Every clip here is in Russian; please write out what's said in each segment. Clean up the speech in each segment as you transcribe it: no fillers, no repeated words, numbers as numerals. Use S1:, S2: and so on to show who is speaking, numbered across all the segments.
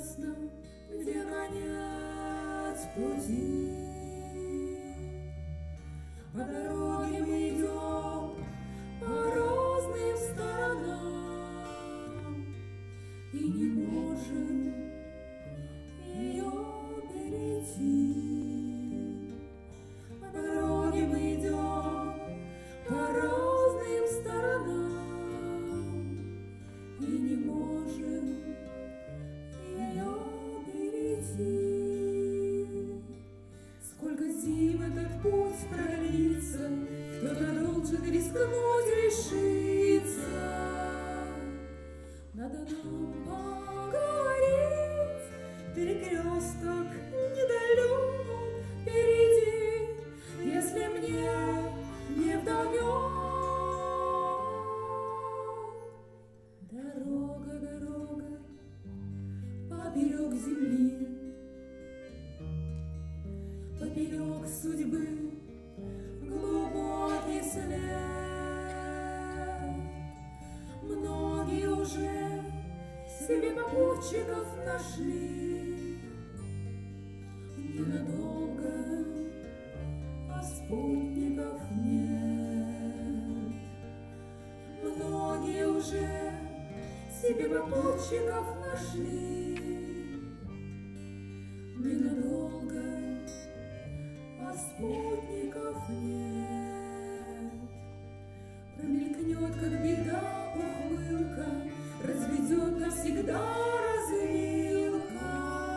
S1: ясно, где конец пути. По дороге мы идем по разным сторонам и не можем ее перейти. По дороге мы идем по разным сторонам и не можем ее перейти. Сколько зим этот путь продлится, кто-то должен рискнуть, решиться. Надо нам поговорить, перекресток недалек впереди, если мне не вдомек. Дорога, дорога, поперек земли, поперек судьбы глубокий след. Многие уже себе попутчиков нашли, ненадолго, а спутников нет. Многие уже себе попутчиков нашли, ненадолго, а спутников нет. Промелькнет, как беда, ухмылка, разведет навсегда развилка.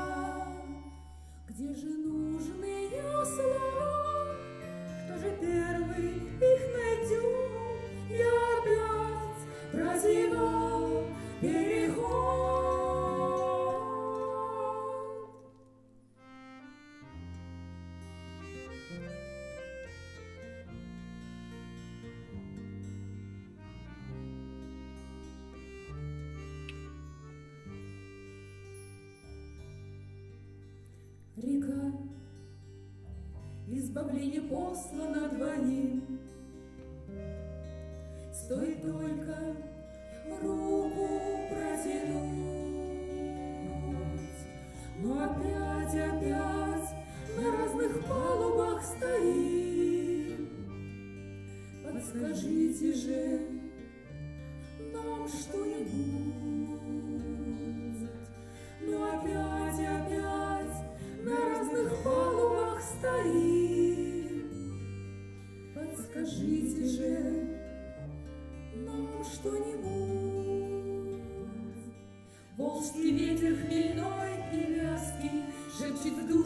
S1: Где же нужные слова? Кто же первый их найдет? Я опять прозевал переход. Река, избавление послано двоим, стоит только руку протянуть. Но опять на разных палубах стоим. Подскажите же нам что-нибудь. Но опять на разных палубах стоим. Подскажите же нам что-нибудь. Волжский ветер хмельной и вязкий шепчет в душу